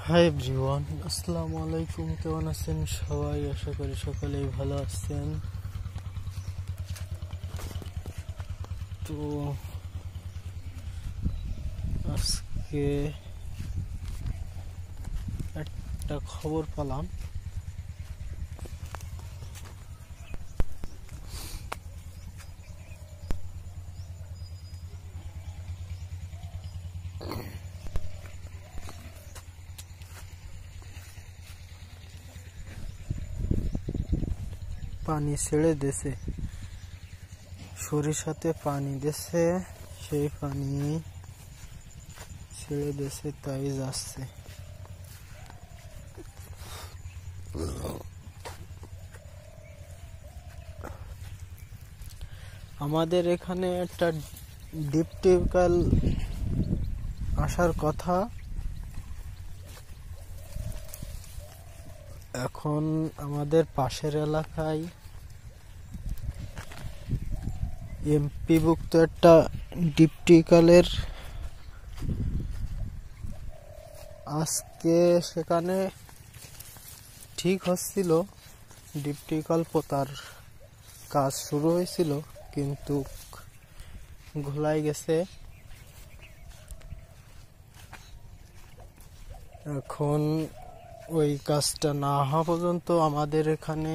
Hi everyone, আসসালামু আলাইকুম। কেমন আছেন সবাই? আশা করি সকলেই ভালো আছেন। তো আজকে একটা খবর পেলাম, পানি ছেড়ে দিয়েছে, সরিষাতে পানি দিয়েছে, সেই পানি ছেড়ে দিয়েছে, তাই যাচ্ছে। আমাদের এখানে একটা ডিপ টিউবওয়েল আসার কথা, এখন আমাদের পাশের এলাকায় এমপিভুক্ত একটা ডিপ টিউবওয়েলের আজকে সেখানে ঠিক হচ্ছিল, ডিপ টিউবওয়েল পোতার কাজ শুরু হয়েছিল, কিন্তু ঘোলাই গেছে। এখন ওই কাজটা না হওয়া পর্যন্ত আমাদের এখানে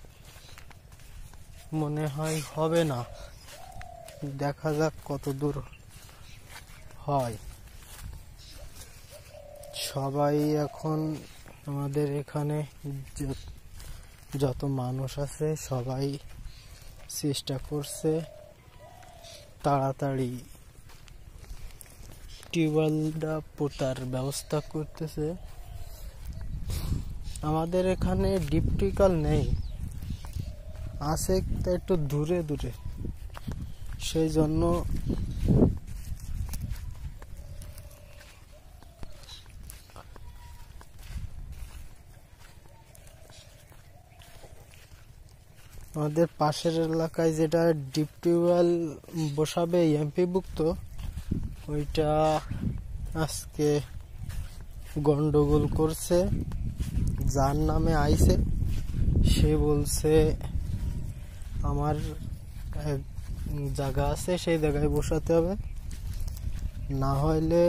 মনে হয় হবে না, দেখা যাক কত দূর হয়। সবাই এখন আমাদের এখানে যত মানুষ আছে সবাই চেষ্টা করছে তাড়াতাড়ি টিউবওয়েলটা পোতার ব্যবস্থা করতেছে। আমাদের এখানে ডিপ টিউবওয়েল নেই, আছে তা একটু দূরে দূরে, সেই জন্য আমাদের পাশের এলাকায় যেটা ডিপ টিউবওয়েল বসাবে এমপিভুক্ত, ওইটা আজকে গন্ডগোল করছে। যার নামে আইছে সে বলছে আমার এক জায়গা আছে, সেই জায়গায় বসাতে হবে, না হলে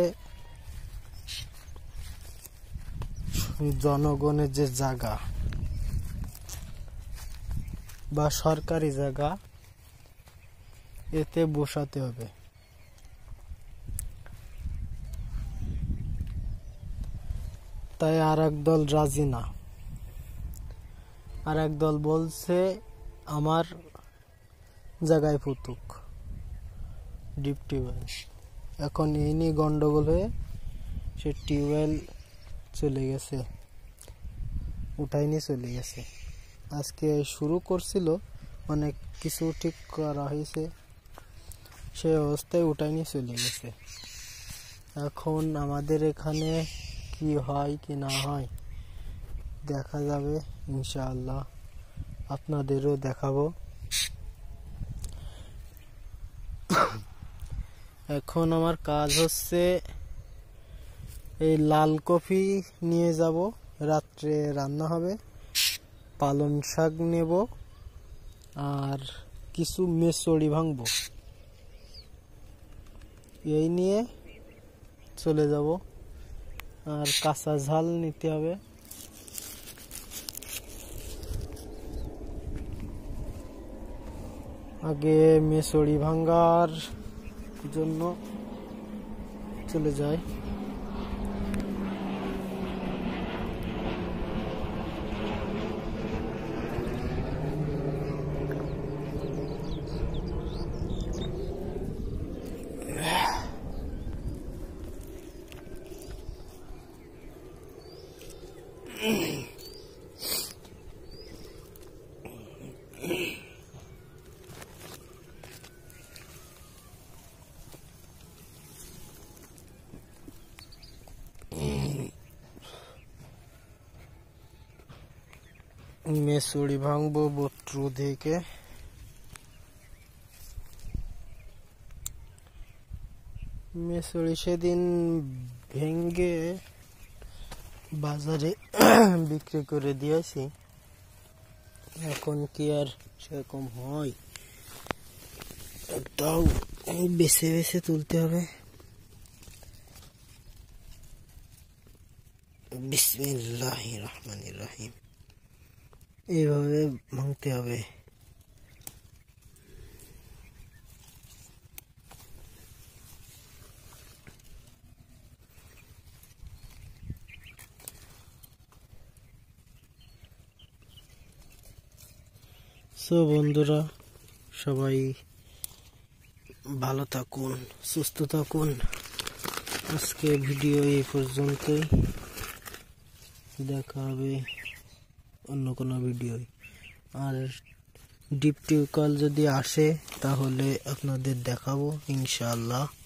জনগণের যে জায়গা বা সরকারি জায়গা এতে বসাতে হবে। তাই আর এক দল রাজি না, আর এক দল বলছে আমার জায়গায় পুতুক ডিপ টিউবওয়েল। এখন এই নিয়ে গন্ডগোল হয়ে সে টিউবওয়েল চলে গেছে, উঠাই নিয়ে চলে গেছে। আজকে শুরু করছিল, অনেক কিছু ঠিক করা হয়েছে, সে অবস্থায় উঠাই নিয়ে চলে গেছে। এখন আমাদের এখানে কি হয় কি না হয় দেখা যাবে ইনশাআল্লাহ, আপনাদেরও দেখাবো। এখন আমার কাজ হচ্ছে এই লাল কফি নিয়ে যাব, রাত্রে রান্না হবে, পালং শাক নেব, আর কিছু মেসড়ি ভাঙবো, এই নিয়ে চলে যাব। আর কাঁচা ঝাল নিতে হবে। আগে মেসড়ি ভাঙার জন্য চলে যায়। মেসড়ি ভাঙবো বট্রু থেকে, মেসড়ি সেদিন ভেঙ্গে বাজারে বিক্রি করে দিয়েছি। এখন কি আর সেরকম হয়, তাও বেছে বেছে তুলতে হবে। বিসমিল্লাহির রহমানির রহিম, এইভাবে ভাঙতে হবে। সো বন্ধুরা, সবাই ভালো থাকুন, সুস্থ থাকুন। আজকে ভিডিও এই পর্যন্তই, দেখা হবে অন্য কোনো ভিডিও। আর ডিপ টিউবওয়েল যদি আসে তাহলে আপনাদের দেখাবো ইনশাআল্লাহ।